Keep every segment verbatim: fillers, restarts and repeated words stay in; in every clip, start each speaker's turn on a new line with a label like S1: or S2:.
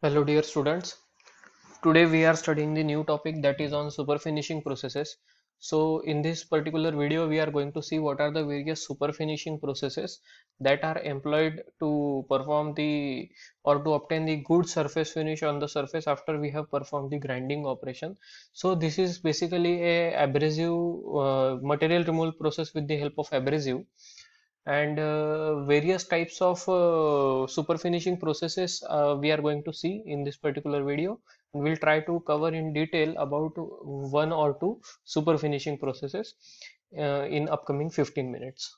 S1: Hello dear students, today we are studying the new topic that is on superfinishing processes. So in this particular video we are going to see what are the various superfinishing processes that are employed to perform the or to obtain the good surface finish on the surface after we have performed the grinding operation. So this is basically a abrasive uh, material removal process with the help of abrasive, and uh, various types of uh, super finishing processes uh, we are going to see in this particular video, and we'll try to cover in detail about one or two super finishing processes uh, in upcoming fifteen minutes.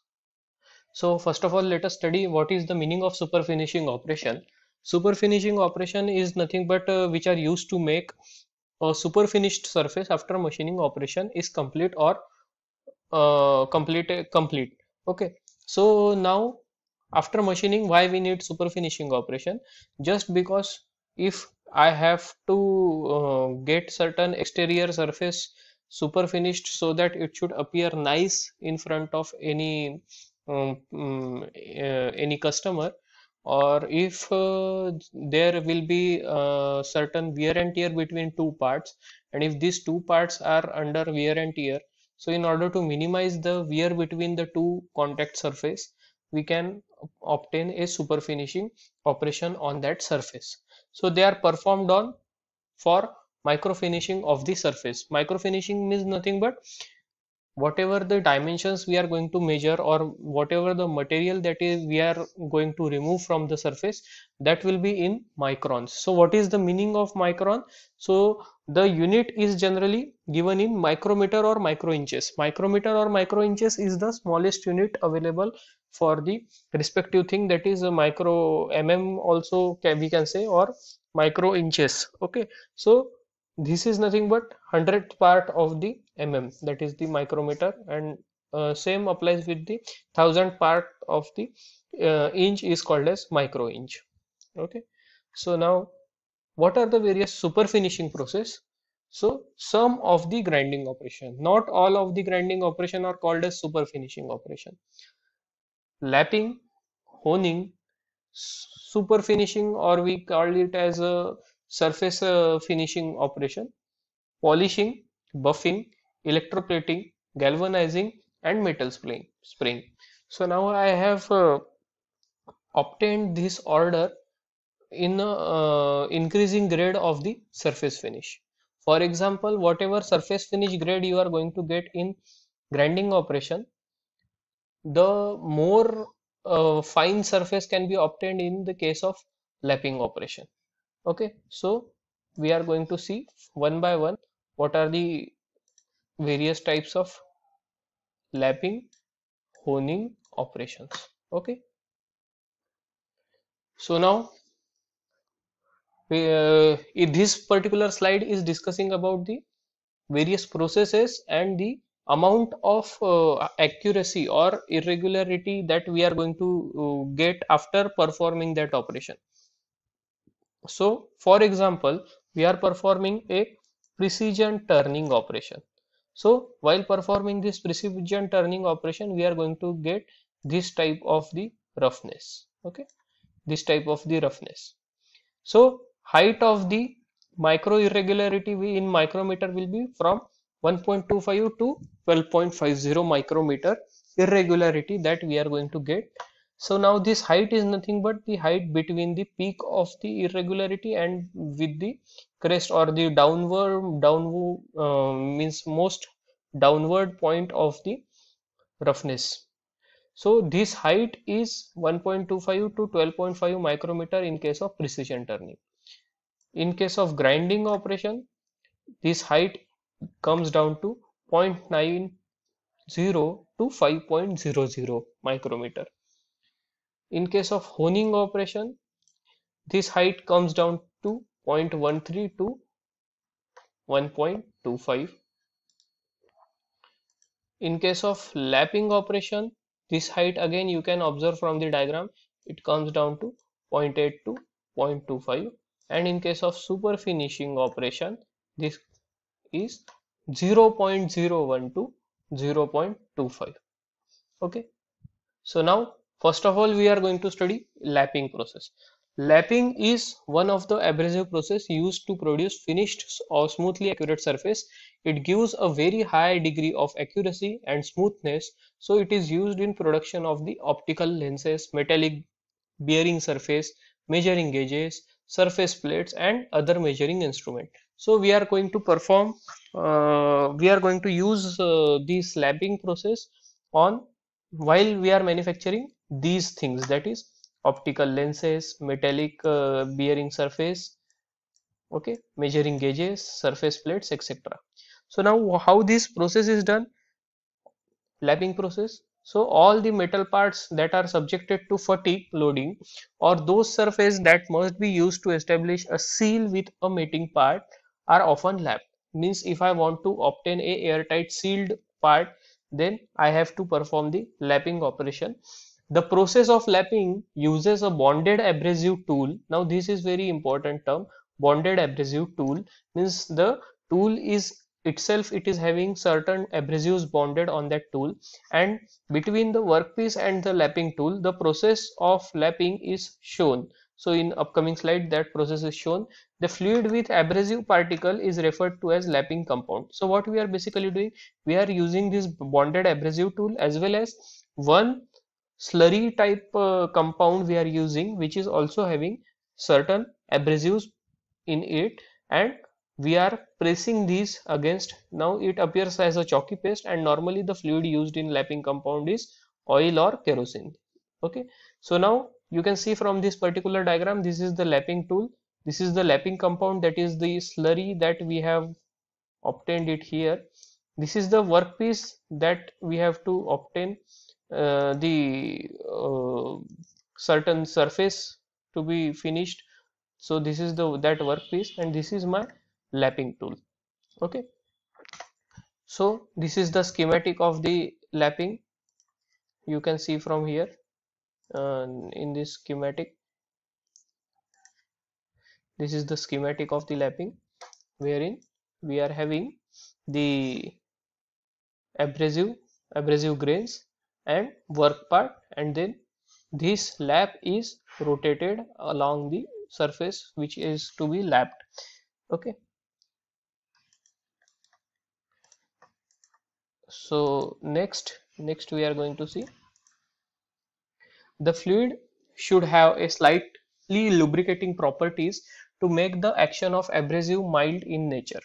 S1: So first of all, let us study what is the meaning of super finishing operation. Super finishing operation is nothing but uh, which are used to make a super finished surface after machining operation is complete or uh, complete complete okay. So now after machining, why we need super finishing operation? Just because if I have to uh, get certain exterior surface super finished so that it should appear nice in front of any um, um, uh, any customer, or if uh, there will be uh, certain wear and tear between two parts, and if these two parts are under wear and tear, so in order to minimize the wear between the two contact surface, we can obtain a super finishing operation on that surface. So they are performed on for micro finishing of the surface. Micro finishing means nothing but whatever the dimensions we are going to measure, or whatever the material that is we are going to remove from the surface, that will be in microns. So what is the meaning of micron? So the unit is generally given in micrometer or micro inches. Micrometer or micro inches is the smallest unit available for the respective thing, that is a micro mm also can, we can say, or micro inches. Okay, so this is nothing but hundredth part of the mm, that is the micrometer, and uh, same applies with the thousand part of the uh, inch is called as micro inch. Okay, so now what are the various super finishing process? So some of the grinding operation, not all of the grinding operation are called as super finishing operation. Lapping, honing, super finishing, or we call it as a surface uh, finishing operation, polishing, buffing, electroplating, galvanizing, and metal spring. spring. So now I have uh, obtained this order in a uh, increasing grade of the surface finish. For example, whatever surface finish grade you are going to get in grinding operation, the more uh, fine surface can be obtained in the case of lapping operation. Okay, so we are going to see one by one what are the various types of lapping, honing operations. Okay, so now we, uh, in this particular slide is discussing about the various processes and the amount of uh, accuracy or irregularity that we are going to uh, get after performing that operation. So for example, we are performing a precision turning operation. So while performing this precision turning operation, we are going to get this type of the roughness. Okay, this type of the roughness. So height of the micro irregularity we in micrometer will be from one point two five to twelve point five zero micrometer irregularity that we are going to get. So now this height is nothing but the height between the peak of the irregularity and with the crest, or the downward downward uh, means most downward point of the roughness. So this height is one point two five to twelve point five micrometer in case of precision turning. In case of grinding operation, this height comes down to zero point nine zero to five point zero zero micrometer. In case of honing operation, this height comes down to zero point one three to one point two five. In case of lapping operation, this height again you can observe from the diagram, it comes down to zero point eight to zero point two five, and in case of super finishing operation, this is zero point zero one to zero point two five. Okay, so now first of all we are going to study lapping process. Lapping is one of the abrasive process used to produce finished or smoothly accurate surface. It gives a very high degree of accuracy and smoothness, so it is used in production of the optical lenses, metallic bearing surface, measuring gauges, surface plates and other measuring instrument. So we are going to perform, uh, we are going to use uh, this lapping process on while we are manufacturing these things, that is optical lenses, metallic uh, bearing surface, okay, measuring gauges, surface plates, et cetera. So now how this process is done? Lapping process. So all the metal parts that are subjected to fatigue loading or those surfaces that must be used to establish a seal with a mating part are often lapped. Means if I want to obtain a airtight sealed part, then I have to perform the lapping operation. The process of lapping uses a bonded abrasive tool. Now this is very important term. Bonded abrasive tool means the tool is itself, it is having certain abrasives bonded on that tool, and between the workpiece and the lapping tool the process of lapping is shown. So in upcoming slide that process is shown. The fluid with abrasive particle is referred to as lapping compound. So what we are basically doing, we are using this bonded abrasive tool as well as one slurry type uh, compound we are using, which is also having certain abrasives in it, and we are pressing these against. Now it appears as a chalky paste, and normally the fluid used in lapping compound is oil or kerosene. Okay, so now you can see from this particular diagram, this is the lapping tool, this is the lapping compound, that is the slurry that we have obtained it here. This is the workpiece that we have to obtain uh, the uh, certain surface to be finished. So this is the that workpiece and this is my lapping tool. Okay, so this is the schematic of the lapping. You can see from here uh, in this schematic, this is the schematic of the lapping, wherein we are having the abrasive abrasive grains and work part, and then this lap is rotated along the surface which is to be lapped. Okay, so next next we are going to see the fluid should have a slightly lubricating properties to make the action of abrasive mild in nature.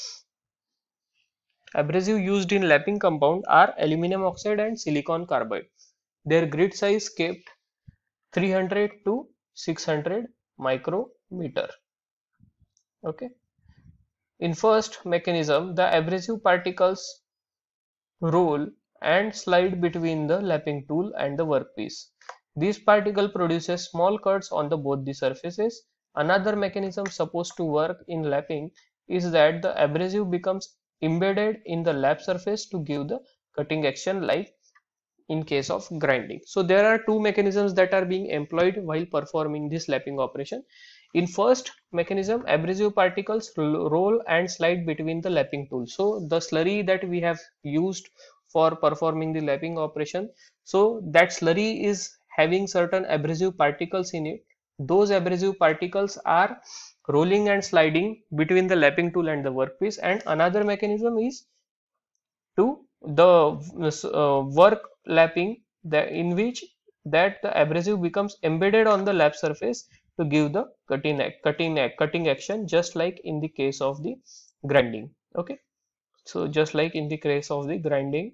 S1: Abrasive used in lapping compound are aluminum oxide and silicon carbide. Their grid size kept three hundred to six hundred micrometer. Okay, in first mechanism the abrasive particles roll and slide between the lapping tool and the workpiece. This particle produces small cuts on the both the surfaces. Another mechanism supposed to work in lapping is that the abrasive becomes embedded in the lap surface to give the cutting action like in case of grinding. So there are two mechanisms that are being employed while performing this lapping operation. In first mechanism, abrasive particles roll and slide between the lapping tool. So the slurry that we have used for performing the lapping operation, so that slurry is having certain abrasive particles in it. Those abrasive particles are rolling and sliding between the lapping tool and the workpiece, and another mechanism is to the uh, work lapping, the in which that the abrasive becomes embedded on the lap surface to give the cutting cutting cutting action, just like in the case of the grinding. Okay, so just like in the case of the grinding,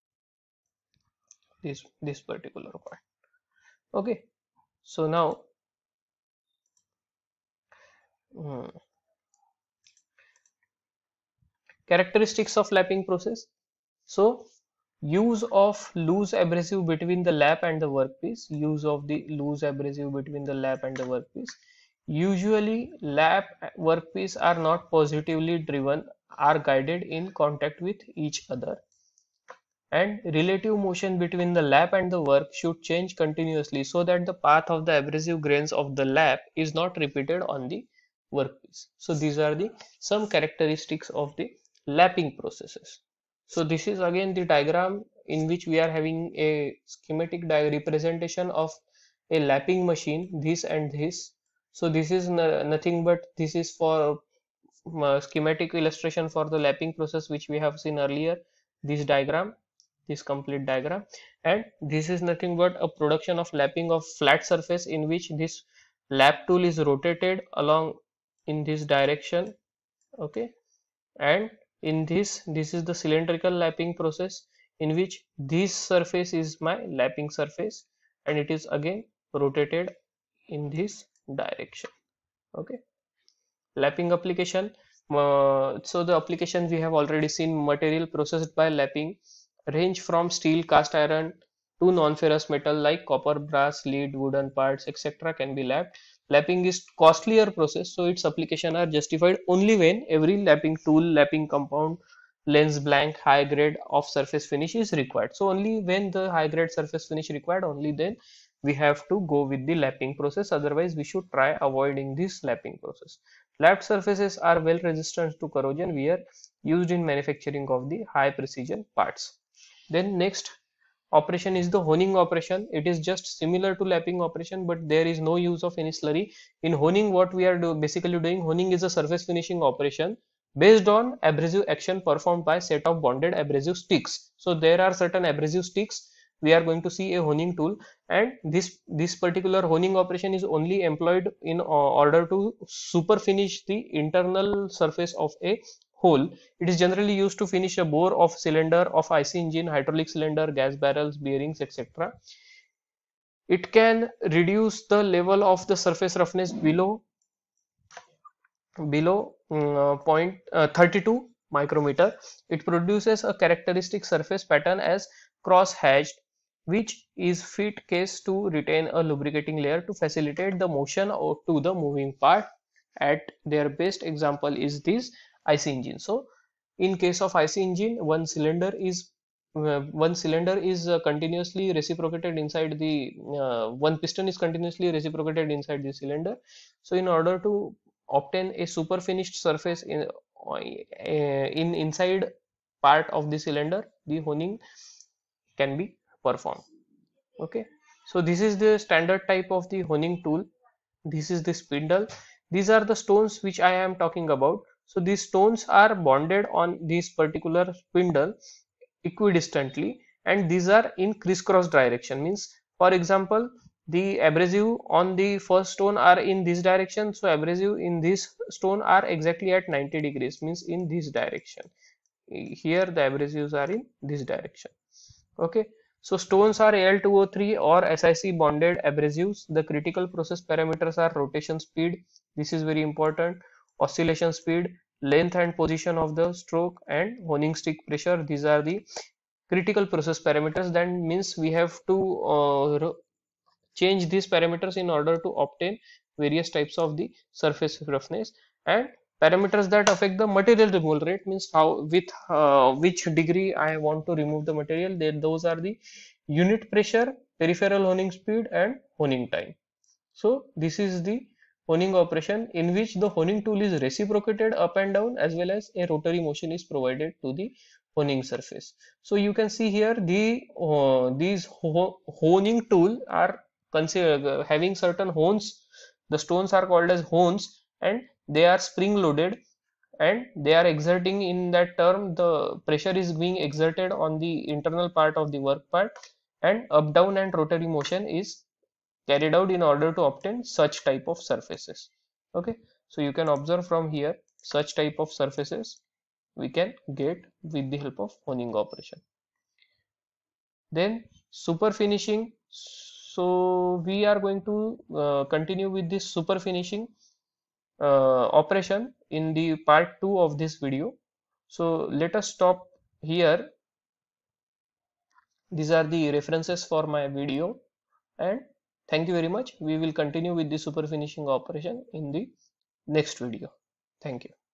S1: this this particular part. Okay, so now hmm, characteristics of lapping process. So use of loose abrasive between the lap and the workpiece, use of the loose abrasive between the lap and the workpiece. Usually lap workpiece are not positively driven, are guided in contact with each other, and relative motion between the lap and the work should change continuously so that the path of the abrasive grains of the lap is not repeated on the workpiece. So these are the some characteristics of the lapping processes. So this is again the diagram in which we are having a schematic representation of a lapping machine, this and this. So this is no, nothing but this is for uh, schematic illustration for the lapping process which we have seen earlier, this diagram, this complete diagram, and this is nothing but a production of lapping of flat surface in which this lap tool is rotated along in this direction. Okay, and in this this is the cylindrical lapping process in which this surface is my lapping surface and it is again rotated in this direction. Okay, lapping application. Uh, so the application we have already seen. Material processed by lapping range from steel, cast iron to non-ferrous metal like copper, brass, lead, wooden parts, et cetera can be lapped. Lapping is costlier process, so its application are justified only when every lapping tool, lapping compound, lens blank, high grade of surface finish is required. So only when the high grade surface finish required, only then we have to go with the lapping process. Otherwise, we should try avoiding this lapping process. Lapped surfaces are well resistant to corrosion wear, used in manufacturing of the high precision parts. Then next operation is the honing operation. It is just similar to lapping operation, but there is no use of any slurry. In honing, what we are do, basically doing, honing is a surface finishing operation based on abrasive action performed by set of bonded abrasive sticks. So there are certain abrasive sticks. We are going to see a honing tool, and this this particular honing operation is only employed in uh, order to super finish the internal surface of a hole. It is generally used to finish a bore of cylinder of I C engine, hydraulic cylinder, gas barrels, bearings, et cetera. It can reduce the level of the surface roughness below below mm, uh, point uh, thirty-two micrometer. It produces a characteristic surface pattern as cross hatched, which is fit case to retain a lubricating layer to facilitate the motion or to the moving part. At their best example is this I C engine. So in case of I C engine, one cylinder is uh, one cylinder is uh, continuously reciprocated inside the uh, one piston is continuously reciprocated inside the cylinder. So in order to obtain a super finished surface in uh, in inside part of the cylinder, the honing can be performed. Okay, so this is the standard type of the honing tool. This is the spindle. These are the stones which I am talking about. So these stones are bonded on this particular spindle equidistantly, and these are in crisscross direction. Means, for example, the abrasive on the first stone are in this direction, so abrasive in this stone are exactly at ninety degrees, means in this direction. Here the abrasives are in this direction. Okay, so stones are A L two O three or S I C bonded abrasives. The critical process parameters are rotation speed, this is very important, oscillation speed, length and position of the stroke, and honing stick pressure. These are the critical process parameters. That means we have to uh, change these parameters in order to obtain various types of the surface roughness. And parameters that affect the material removal rate, means how with uh, which degree I want to remove the material. Then those are the unit pressure, peripheral honing speed, and honing time. So this is the honing operation in which the honing tool is reciprocated up and down, as well as a rotary motion is provided to the honing surface. So you can see here the uh, these ho honing tool are consider having certain hones. The stones are called as hones, and they are spring loaded, and they are exerting, in that term the pressure is being exerted on the internal part of the work part, and up down and rotary motion is carried out in order to obtain such type of surfaces. Okay, so you can observe from here such type of surfaces we can get with the help of honing operation. Then super finishing. So we are going to uh, continue with this super finishing uh, operation in the part two of this video. So let us stop here. These are the references for my video, and thank you very much. We will continue with the super finishing operation in the next video. Thank you.